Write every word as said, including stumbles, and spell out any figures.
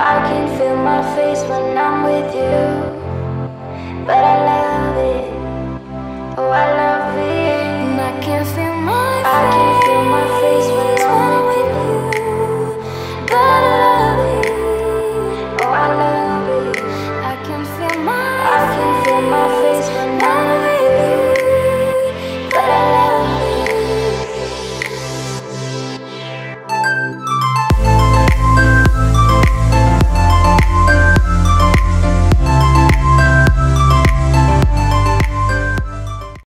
I can feel my face when I'm with you, but I love it. Oh, I love it.